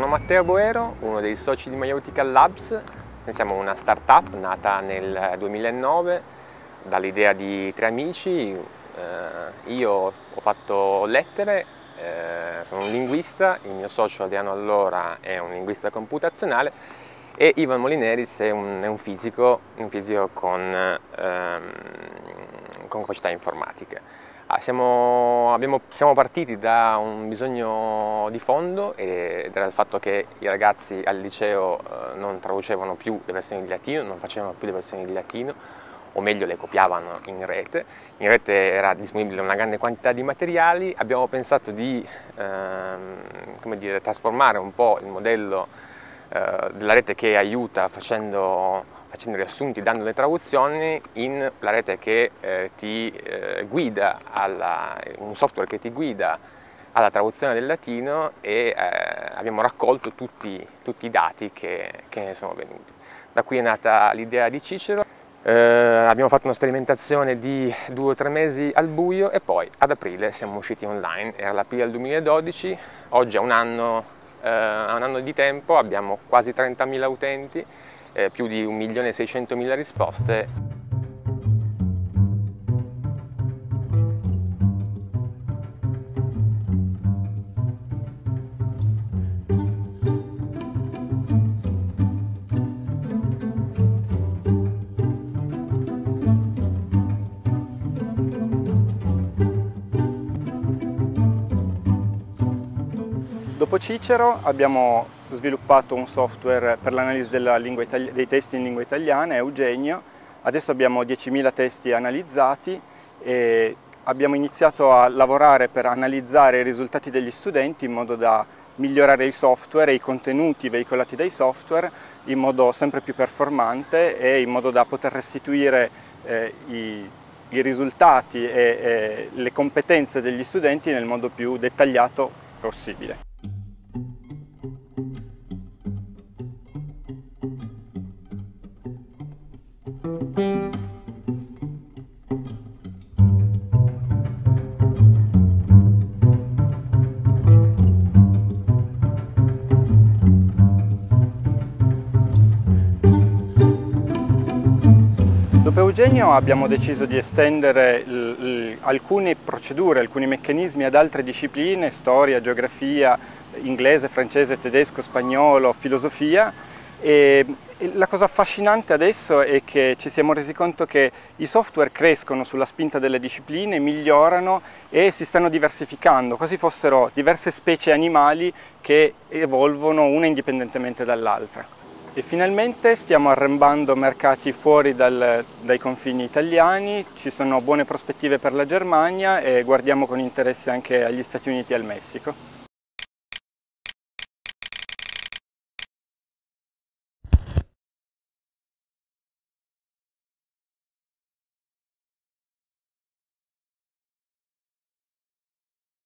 Sono Matteo Boero, uno dei soci di Mayotical Labs. Noi siamo una startup nata nel 2009 dall'idea di tre amici. Io ho fatto lettere, sono un linguista, il mio socio Adriano Allora è un linguista computazionale e Ivan Molineris è un fisico con capacità informatiche. Siamo partiti da un bisogno di fondo ed era il fatto che i ragazzi al liceo non traducevano più le versioni di latino, non facevano più le versioni di latino, o meglio le copiavano in rete. In rete era disponibile una grande quantità di materiali. Abbiamo pensato di trasformare un po' il modello della rete che aiuta facendo riassunti, dando le traduzioni, in la rete che ti guida un software che ti guida alla traduzione del latino, e abbiamo raccolto tutti i dati che ne sono venuti. Da qui è nata l'idea di Cicero. Abbiamo fatto una sperimentazione di 2 o 3 mesi al buio e poi ad aprile siamo usciti online. Era l'aprile del 2012, oggi a un anno di tempo abbiamo quasi 30.000 utenti, più di 1.600.000 risposte. Dopo Cicero abbiamo sviluppato un software per l'analisi dei testi in lingua italiana, Eugenio. Adesso abbiamo 10.000 testi analizzati e abbiamo iniziato a lavorare per analizzare i risultati degli studenti in modo da migliorare il software e i contenuti veicolati dai software in modo sempre più performante e in modo da poter restituire i risultati e le competenze degli studenti nel modo più dettagliato possibile. Dopo Eugenio abbiamo deciso di estendere alcune procedure, alcuni meccanismi ad altre discipline: storia, geografia, inglese, francese, tedesco, spagnolo, filosofia. E la cosa affascinante adesso è che ci siamo resi conto che i software crescono sulla spinta delle discipline, migliorano e si stanno diversificando, quasi fossero diverse specie animali che evolvono una indipendentemente dall'altra. E finalmente stiamo arrembando mercati fuori dai confini italiani, ci sono buone prospettive per la Germania e guardiamo con interesse anche agli Stati Uniti e al Messico.